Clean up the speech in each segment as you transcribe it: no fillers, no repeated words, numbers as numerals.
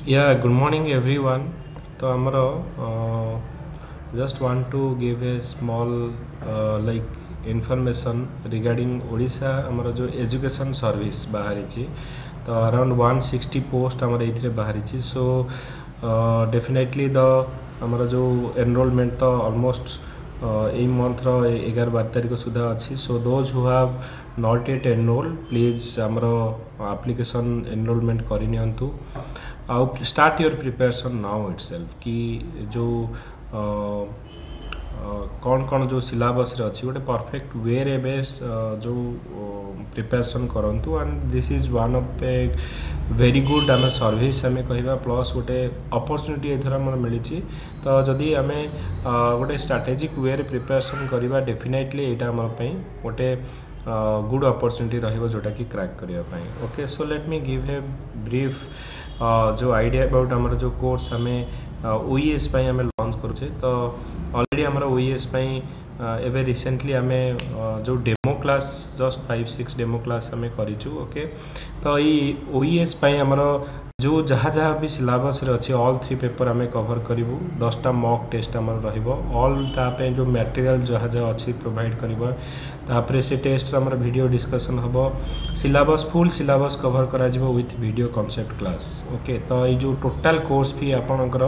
Yeah, good morning everyone. तो हमारा just want to give a small like information regarding Odisha हमारा जो education service बाहरी तो around 160 post हमारे इधर बाहरी so definitely the हमारा जो enrollment तो almost এই मंथर 11-12 तारिख सुधा अच्छी so those who have not yet enroll please आमर एप्लिकेशन एनरोलमेंट करनियंतु आउ start your preparation now itself कि जो कौन कौन जो सिलेबस रे अच्छी गोटे परफेक्ट वे रे जो प्रिपरेशन करंतु and this is one of a very good आम सर्विस आम कह प्लस गोटे अपॉर्चुनिटी एथर आम मिली तो जदि आम गोटे स्ट्रैटेजिक वे रे प्रिपरेशन करवा डेफिनेटली यहाँ आम गोटे गुड अपॉर्चुनिटी रहिबो जोटा कि क्रैक करने okay so let me give a brief जो आइडिया अबाउट आमर जो कोर्स आम ओईएस आम लॉन्च करुचे तो ऑलरेडी आमर ओईएस एवं रिसेंटली आम जो demo class just 5-6 demo class आम करूँ ओके तो ये ओईएस आमर जो जहाँ जहाँ भी सिलेबस रे अच्छी ऑल 3 पेपर आम कवर करूँ 10टा मॉक टेस्ट आमर ऑल तापे जो मटेरियल जहाँ जहाँ अच्छी प्रोवाइड करवा तापर से टेस्ट आमर वीडियो डिस्कशन हम सिलेबस फुल सिलेबस कवर करा with video concept class okay तो ये जो टोटाल कोर्स फी आपंकर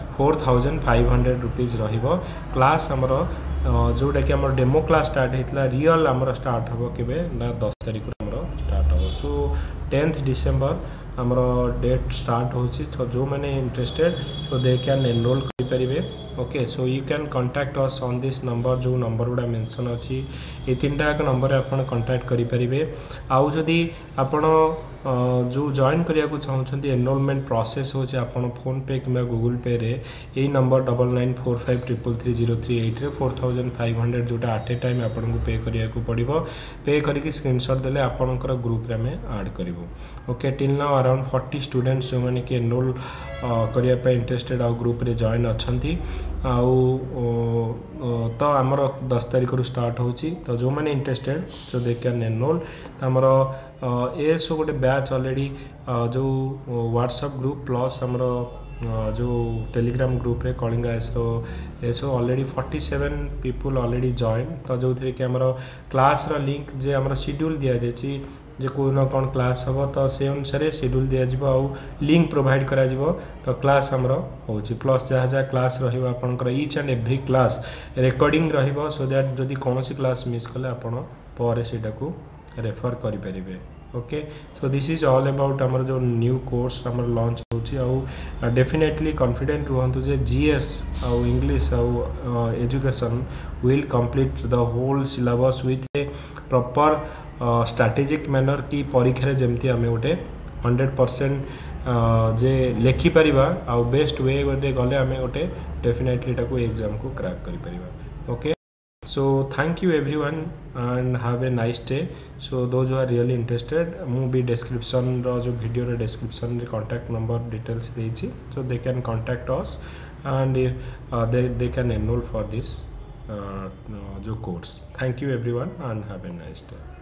4500 रुपीज रहिबो क्लास आमर जोटा कि आम डेमो क्लास स्टार्ट होता रियल आमर स्टार्ट हम के ना 10 तारिख स्टार्ट हम सो 10th डिसेम्बर आमर डेट स्टार्ट होची तो जो मैंने interested so they can enroll करेंगे okay so you can contact us on this number जो नंबर गुड़ा मेंशन अच्छी ये 3टा नंबर आप कॉन्टैक्ट करेंगे आउ जदि आपण जो जॉइन करिया को चाहते एनरोलमेंट प्रोसेस होचे आपण फोन पे कि गूगल पे रे यही नंबर 9945330338 रे 4500 जोटा एट ए टाइम आपन को पे करिया को पड़िबो पे करके स्क्रीनशॉट देले आपनकर ग्रुप रे में ऐड करिवो okay till now around 40 students जो माने कि एनरोल करिया पे इंटरेस्टेड आ ग्रुप रे जॉइन अछंती आउ तो आमर 10 तारिख रु स्टार्ट होची तो जो माने interested so they can enroll तो आमर ए सो गोटे बैच ऑलरेडी जो व्हाट्सएप ग्रुप प्लस आमर जो टेलीग्राम ग्रुप रे कलिंगा एसो ऑलरेडी 47 पीपल ऑलरेडी जॉइन तो जो थी कि आमर क्लास रा लिंक जे आमर शेड्यूल दिया जायछि जे कोन कौन क्लास हम तो से अनुसार शेड्यूल दिज्व आउ लिंक प्रोवाइड करा तो क्लास आमर होची प्लस जहाँ जहाँ क्लास रहिबो आपनकर each and every class recording रहिबो सो दैट जदि कौन क्लास मिस कले आपण पर सेटा को रेफर करें okay so this is all about आमर जो न्यू कोर्स आमर लॉन्च होची आउ डेफिनेटली कॉन्फिडेंट रुहंतु जे जीएस आउ इंग्लिश आउ education will complete the whole syllabus with a proper strategic manner की परीक्षा रे जेमती आमे गोटे 100% जे लेखि परिबा आउ बेस्ट वे गले आमे गोटे डेफिनेटली टाको एग्जाम को क्रैक करि परिबा okay so thank you everyone and have a nice day so those who are really interested mu भी description रो जो video रे description रे contact number details देछि so they can contact us and they can enroll for this जो course thank you everyone and have a nice day